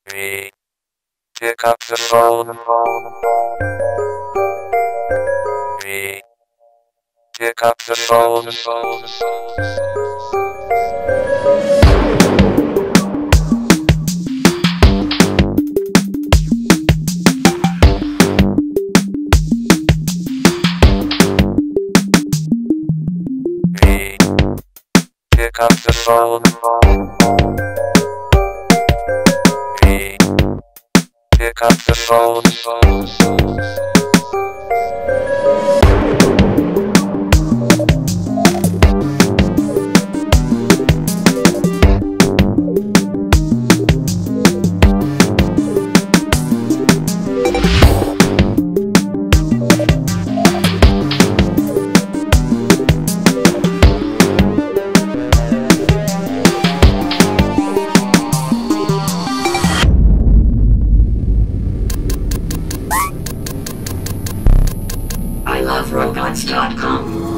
Me. Pick up the phone. Me. Pick up the phone. Me. Pick up the phone. Me. Pick up the phone. I love robots.com.